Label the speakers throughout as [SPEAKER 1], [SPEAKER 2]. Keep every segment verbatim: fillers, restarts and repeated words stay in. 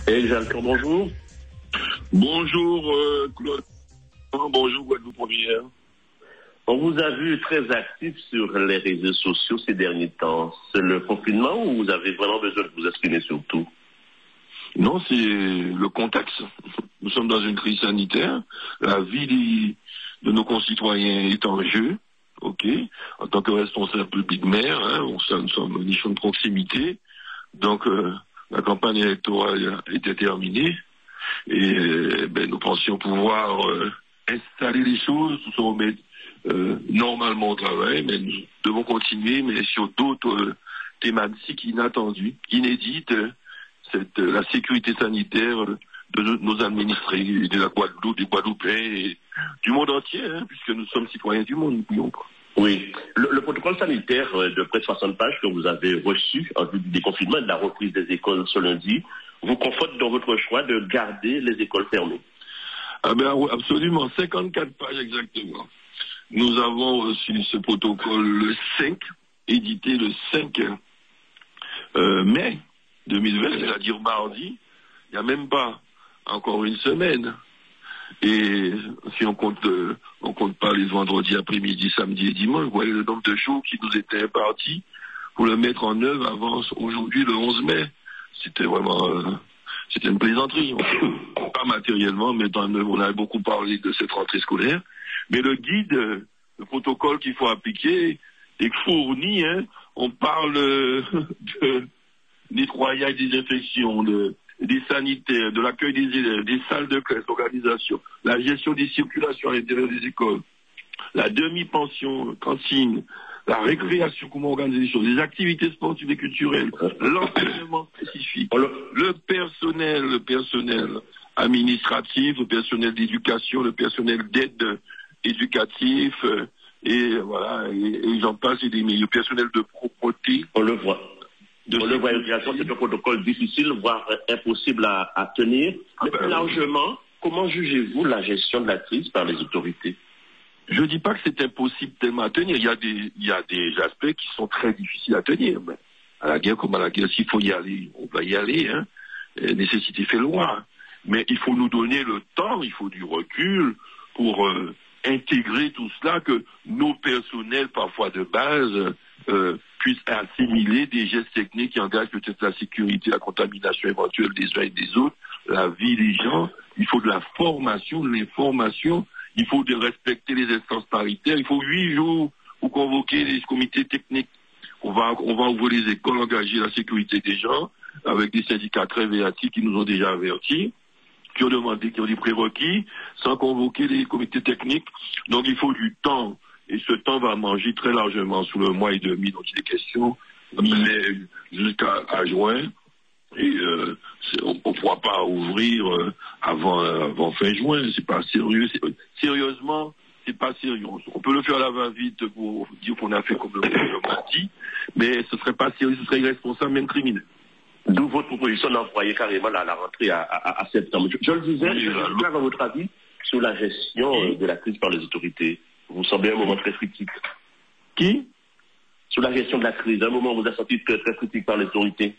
[SPEAKER 1] Et Jalcan, bonjour.
[SPEAKER 2] Bonjour euh, Claude. Bonjour Guadeloupe Première.
[SPEAKER 1] On vous a vu très actif sur les réseaux sociaux ces derniers temps. C'est le confinement ou vous avez vraiment besoin de vous exprimer sur tout?
[SPEAKER 2] Non, c'est le contexte. Nous sommes dans une crise sanitaire. La vie de nos concitoyens est en jeu. Ok. En tant que responsable public maire, hein, on, nous sommes une mission de proximité. Donc euh, la campagne électorale était terminée. Et ben, nous pensions pouvoir euh, installer les choses, se remettre euh, normalement au travail, mais nous devons continuer, mais sur d'autres euh, thématiques inattendues, inédites, euh, cette, euh, la sécurité sanitaire euh, de nos, nos administrés, de la Guadeloupe, des Guadeloupéens et du monde entier, hein, puisque nous sommes citoyens du monde, n'oublions pas.
[SPEAKER 1] Oui. Le, le protocole sanitaire de près de soixante pages que vous avez reçu en vue du déconfinement et de la reprise des écoles ce lundi vous conforte dans votre choix de garder les écoles fermées.
[SPEAKER 2] Ah ben absolument, cinquante-quatre pages exactement. Nous avons reçu ce protocole le cinq, édité le cinq euh, mai deux mille vingt, c'est-à-dire mardi. Il n'y a même pas encore une semaine. Et si on compte, euh, on compte pas les vendredis après-midi, samedi et dimanche, vous voyez le nombre de jours qui nous étaient impartis pour le mettre en œuvre avant aujourd'hui le onze mai. C'était vraiment, euh, c'était une plaisanterie. Pas matériellement, mais dans, on avait beaucoup parlé de cette rentrée scolaire. Mais le guide, le protocole qu'il faut appliquer est fourni. Hein. On parle euh, de nettoyage des infections, de des sanitaires, de l'accueil des élèves, des salles de classe, l'organisation, la gestion des circulations à l'intérieur des écoles, la demi-pension, cantine, la récréation, comment organiser les choses, les activités sportives et culturelles, l'enseignement spécifique, le personnel, le personnel administratif, le personnel d'éducation, le personnel d'aide éducatif, et voilà, et, et j'en passe, et des le personnel de propreté.
[SPEAKER 1] On le voit. De on le voit, c'est un protocole difficile, voire impossible à, à tenir. Mais plus largement, comment jugez-vous la gestion de la crise par les autorités?
[SPEAKER 2] Je ne dis pas que c'est impossible tellement à tenir. Il y a des, il y a des aspects qui sont très difficiles à tenir. Mais à la guerre comme à la guerre, s'il faut y aller, on va y aller. Hein. Nécessité fait loi. Mais il faut nous donner le temps, il faut du recul pour euh, intégrer tout cela, que nos personnels, parfois de base, euh, puissent assimiler des gestes techniques qui engagent peut-être la sécurité, la contamination éventuelle des uns et des autres, la vie des gens. Il faut de la formation, de l'information. Il faut de respecter les instances paritaires. Il faut huit jours pour convoquer les comités techniques. On va, on va ouvrir les écoles, engager la sécurité des gens, avec des syndicats très véatifs qui nous ont déjà avertis, qui ont demandé, qui ont des prérequis, sans convoquer les comités techniques. Donc il faut du temps. Et ce temps va manger très largement sous le mois et demi dont il est question, mi-mai jusqu'à à juin. Et euh, on ne pourra pas ouvrir euh, avant, euh, avant fin juin. C'est pas sérieux. C'est, sérieusement, c'est pas sérieux. On peut le faire à la va-vite pour dire qu'on a fait comme le gouvernement dit, mais ce serait pas sérieux, ce serait irresponsable, même criminel.
[SPEAKER 1] D'où votre proposition d'envoyer carrément la, la rentrée à, à, à septembre. Je, je le disais, oui, je suis clair dans votre avis sur la gestion euh, de la crise par les autorités. Vous semblez un moment très critique.
[SPEAKER 2] Qui?
[SPEAKER 1] Sur la gestion de la crise, un moment où vous avez senti très, très critique par les autorités.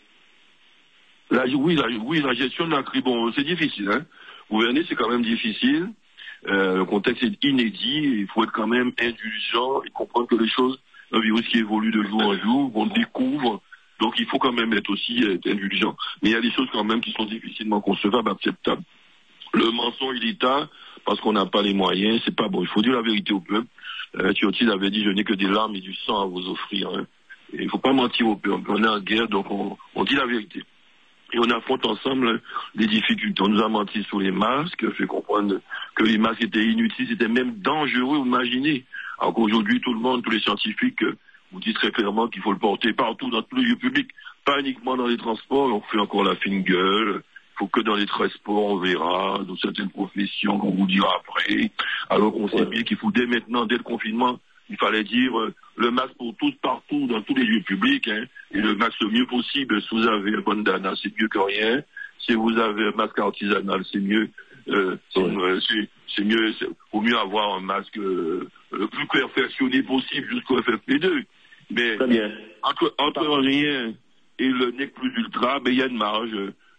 [SPEAKER 2] La, oui, la, oui, la gestion de la crise, bon, c'est difficile. Hein. Gouverner, c'est quand même difficile. Euh, le contexte est inédit. Il faut être quand même indulgent et comprendre que les choses, un virus qui évolue de jour en jour, on découvre. Donc, il faut quand même être aussi être indulgent. Mais il y a des choses quand même qui sont difficilement concevables, acceptables. Le mensonge d'État, parce qu'on n'a pas les moyens, c'est pas bon. Il faut dire la vérité au peuple. Euh, Churchill avait dit, je n'ai que des larmes et du sang à vous offrir. Hein. Et il ne faut pas mentir au peuple. On est en guerre, donc on, on dit la vérité. Et on affronte ensemble les difficultés. On nous a menti sur les masques, fait comprendre que les masques étaient inutiles, c'était même dangereux, vous imaginez. Alors qu'aujourd'hui, tout le monde, tous les scientifiques, vous disent très clairement qu'il faut le porter partout, dans tous les lieux publics, pas uniquement dans les transports. On fait encore la fine gueule. Il faut que dans les transports, on verra, dans certaines professions, qu'on vous dira après. Alors qu'on sait bien qu'il faut dès maintenant, dès le confinement, il fallait dire euh, le masque pour tous, partout, dans tous les lieux publics, hein, et le masque le mieux possible. Si vous avez un bandana, c'est mieux que rien. Si vous avez un masque artisanal, c'est mieux. Euh, c'est, ouais. c'est, c'est mieux. C'est, faut mieux avoir un masque euh, le plus perfectionné possible jusqu'au F F P deux. Mais entre, entre rien et le nec plus ultra, ben il y a une marge.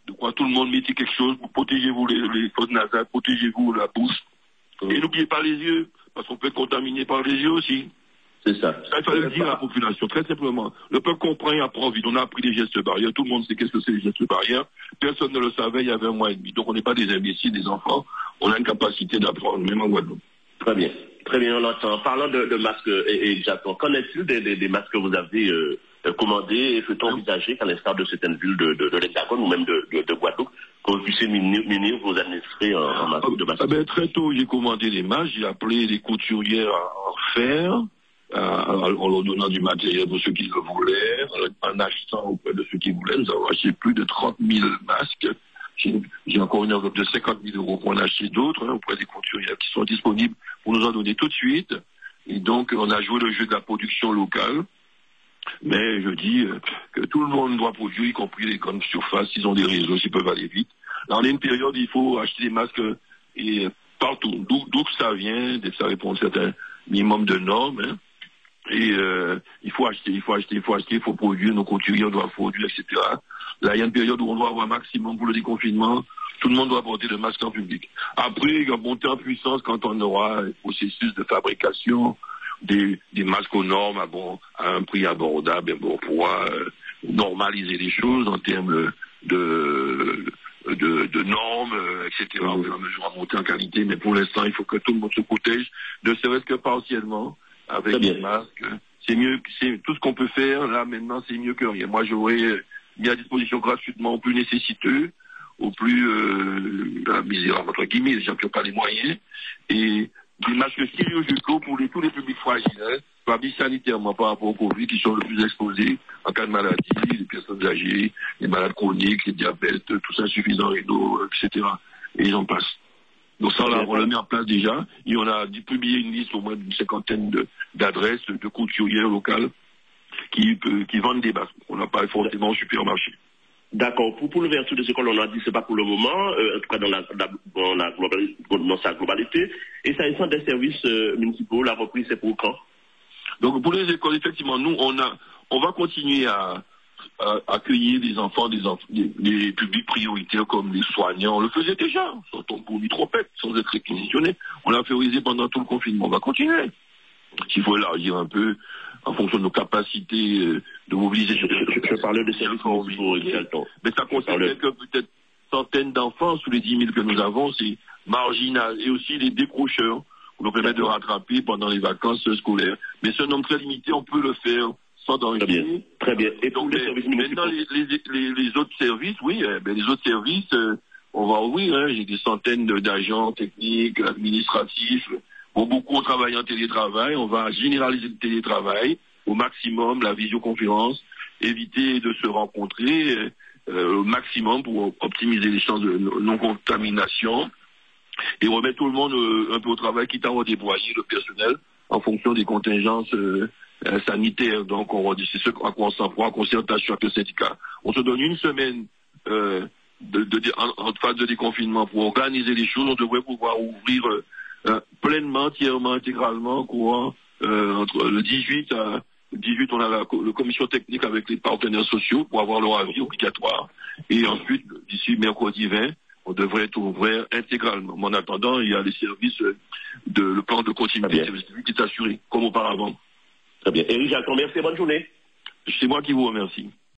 [SPEAKER 2] de quoi tout le monde mettez quelque chose pour protéger-vous les, les fosses nasales, protégez-vous la bouche. Et n'oubliez pas les yeux, parce qu'on peut être contaminé par les yeux aussi.
[SPEAKER 1] C'est ça.
[SPEAKER 2] Ça, il fallait le dire à la population, très simplement. Le peuple comprend et apprend vite. On a appris les gestes barrières. Tout le monde sait qu'est-ce que c'est les gestes barrières. Personne ne le savait il y avait un mois et demi. Donc on n'est pas des imbéciles, des enfants. On a une capacité d'apprendre, même en Guadeloupe.
[SPEAKER 1] Très bien. Très bien, on l'entend. Parlant de, de masques et, et Japon, qu'en est-il des, des, des masques que vous avez euh, commandés et peut-on envisager qu'à l'instar de certaines villes de, de, de l'Hexagone ou même de, de, de Guadeloupe, que vous puissiez munir, munir vos administrés en, en masques de masques?
[SPEAKER 2] Ah ben, très tôt, j'ai commandé les masques. J'ai appelé les couturières à en faire. En leur donnant du matériel pour ceux qui le voulaient, en achetant auprès de ceux qui voulaient. Nous avons acheté plus de trente mille masques. J'ai encore une enveloppe de cinquante mille euros pour en acheter d'autres, hein, auprès des couturières qui sont disponibles pour nous en donner tout de suite. Et donc, on a joué le jeu de la production locale. Mais je dis euh, que tout le monde doit produire, y compris les grandes surfaces. Ils ont des réseaux, ils peuvent aller vite. Là, on est une période où il faut acheter des masques et, partout. D'où que ça vient, ça répond à un certain minimum de normes. Hein. Et euh, il faut acheter, il faut acheter, il faut acheter, il faut produire, nos couturiers doivent produire, et cetera. Là, il y a une période où on doit avoir un maximum pour le déconfinement. Tout le monde doit porter le masque en public. Après, il va monter en puissance quand on aura un processus de fabrication des, des masques aux normes à, bon, à un prix abordable. Bon, on pourra euh, normaliser les choses en termes de, de, de normes, euh, et cetera. Au fur et à mesure à monter en qualité. Mais pour l'instant, il faut que tout le monde se protège, ne serait-ce que partiellement. Avec des masques, c'est mieux, c'est tout ce qu'on peut faire là maintenant, c'est mieux que rien. Moi, j'aurais mis à disposition gratuitement aux plus nécessiteux, aux plus euh, misérables entre guillemets, les gens qui n'ont pas les moyens, et des masques chirurgicaux pour les, tous les publics fragiles, hein, pas mis sanitairement par rapport au Covid, qui sont le plus exposés en cas de maladie, les personnes âgées, les malades chroniques, les diabètes, tout ça insuffisant rénaux, et cetera. Et ils en passent. Donc ça, là, on l'a mis en place déjà. Et on a publié une liste au moins d'une cinquantaine d'adresses de, de couturières locales qui, euh, qui vendent des masques. On n'a pas forcément au supermarché.
[SPEAKER 1] D'accord. Pour, pour l'ouverture des écoles, on a dit que ce n'est pas pour le moment, euh, en tout cas dans, la, la, dans, la globalité, dans sa globalité. Et s'agissant des services euh, municipaux, la reprise, c'est pour quand?
[SPEAKER 2] Donc pour les écoles, effectivement, nous, on, a, on va continuer à... à accueillir des enfants, des, enf des, des publics prioritaires comme les soignants. On le faisait déjà, sans tombeau ni trompette, sans être réquisitionné. On l'a favorisé pendant tout le confinement. On va continuer. S'il faut élargir un peu, en fonction de nos capacités euh, de mobiliser.
[SPEAKER 1] Je, je, je parlais de services municipaux,
[SPEAKER 2] mais ça concerne quelques peut-être centaines d'enfants sous les dix mille que nous avons. C'est marginal. Et aussi les décrocheurs, pour nous permettre de rattraper pendant les vacances scolaires. Mais c'est un nombre très limité, on peut le faire sans danger.
[SPEAKER 1] Très bien. Très bien. Et
[SPEAKER 2] donc, les services maintenant, les, les, les, les autres services, oui, euh, ben, les autres services, euh, on va ouvrir. Hein, j'ai des centaines d'agents techniques, administratifs. Bon, beaucoup ont travaillé en télétravail. On va généraliser le télétravail au maximum, la visioconférence, éviter de se rencontrer euh, au maximum pour optimiser les chances de non-contamination et remettre tout le monde euh, un peu au travail, quitte à redéployer le personnel en fonction des contingences euh, Euh, sanitaire, donc on redit, c'est ce à quoi on s'en prend en concertation avec le syndicat. On se donne une semaine euh, de, de, de, en, en phase de déconfinement pour organiser les choses. On devrait pouvoir ouvrir euh, euh, pleinement, entièrement, intégralement, courant euh, entre le dix-huit à le dix-huit, on a la, la commission technique avec les partenaires sociaux pour avoir leur avis obligatoire. Et ensuite, d'ici mercredi vingt, on devrait être ouvert intégralement. Mais en attendant, il y a les services de le plan de continuité qui est assuré, comme auparavant.
[SPEAKER 1] Très bien. Éric Jacton, merci, bonne journée.
[SPEAKER 2] C'est moi qui vous remercie.